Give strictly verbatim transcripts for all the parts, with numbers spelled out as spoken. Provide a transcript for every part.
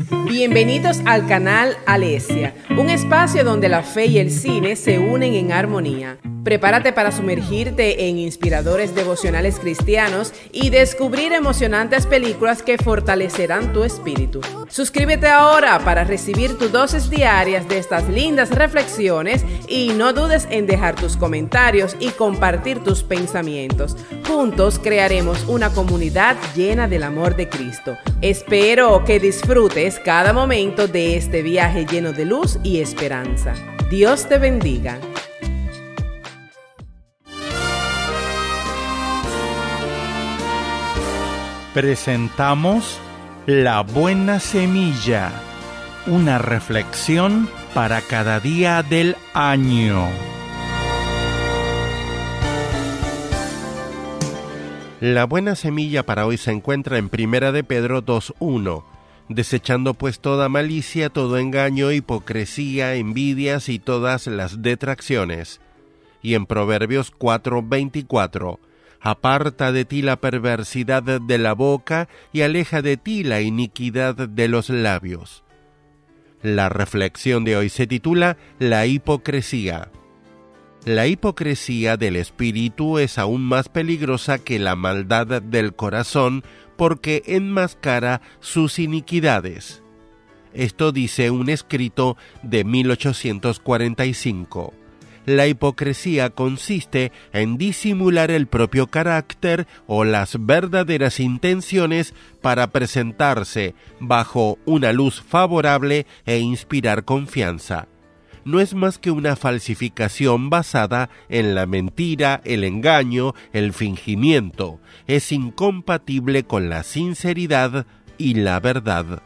Bienvenidos al canal Alesia, un espacio donde la fe y el cine se unen en armonía. Prepárate para sumergirte en inspiradores devocionales cristianos y descubrir emocionantes películas que fortalecerán tu espíritu. Suscríbete ahora para recibir tus dosis diarias de estas lindas reflexiones y no dudes en dejar tus comentarios y compartir tus pensamientos. Juntos crearemos una comunidad llena del amor de Cristo. Espero que disfrutes cada momento de este viaje lleno de luz y esperanza. Dios te bendiga. Presentamos La Buena Semilla, una reflexión para cada día del año. La buena semilla para hoy se encuentra en Primera de Pedro dos uno. Desechando pues toda malicia, todo engaño, hipocresía, envidias y todas las detracciones. Y en Proverbios cuatro veinticuatro. Aparta de ti la perversidad de la boca y aleja de ti la iniquidad de los labios. La reflexión de hoy se titula La hipocresía. La hipocresía del espíritu es aún más peligrosa que la maldad del corazón porque enmascara sus iniquidades. Esto dice un escrito de mil ochocientos cuarenta y cinco. La hipocresía consiste en disimular el propio carácter o las verdaderas intenciones para presentarse bajo una luz favorable e inspirar confianza. No es más que una falsificación basada en la mentira, el engaño, el fingimiento. Es incompatible con la sinceridad y la verdad.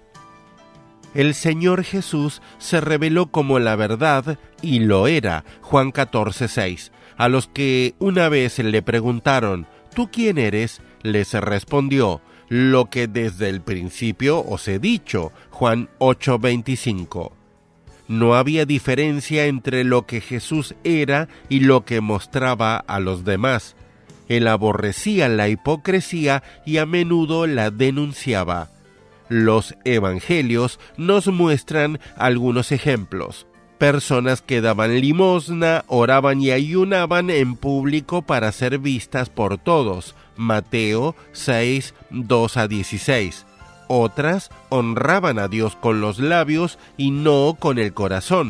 El Señor Jesús se reveló como la verdad y lo era, Juan catorce seis. A los que una vez le preguntaron, ¿tú quién eres?, les respondió, lo que desde el principio os he dicho, Juan ocho veinticinco. No había diferencia entre lo que Jesús era y lo que mostraba a los demás. Él aborrecía la hipocresía y a menudo la denunciaba. Los evangelios nos muestran algunos ejemplos. Personas que daban limosna, oraban y ayunaban en público para ser vistas por todos. Mateo seis, dos a dieciséis. Otras honraban a Dios con los labios y no con el corazón.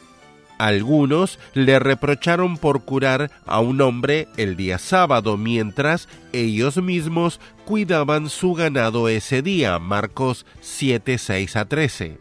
Algunos le reprocharon por curar a un hombre el día sábado, mientras ellos mismos cuidaban su ganado ese día. Marcos siete, seis a trece.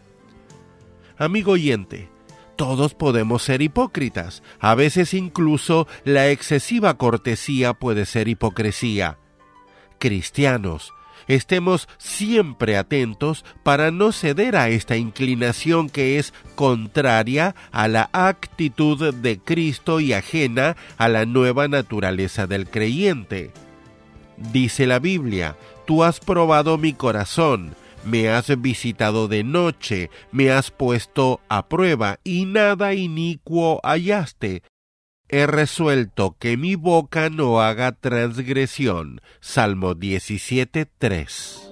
Amigo oyente, todos podemos ser hipócritas. A veces incluso la excesiva cortesía puede ser hipocresía. Cristianos, estemos siempre atentos para no ceder a esta inclinación que es contraria a la actitud de Cristo y ajena a la nueva naturaleza del creyente. Dice la Biblia, tú has probado mi corazón, me has visitado de noche, me has puesto a prueba y nada inicuo hallaste. He resuelto que mi boca no haga transgresión. Salmo diecisiete, tres.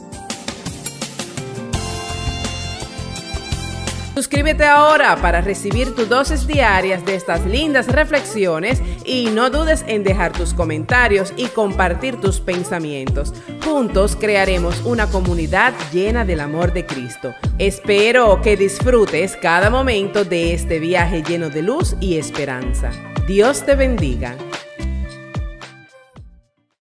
Suscríbete ahora para recibir tus dosis diarias de estas lindas reflexiones y no dudes en dejar tus comentarios y compartir tus pensamientos. Juntos crearemos una comunidad llena del amor de Cristo. Espero que disfrutes cada momento de este viaje lleno de luz y esperanza. Dios te bendiga.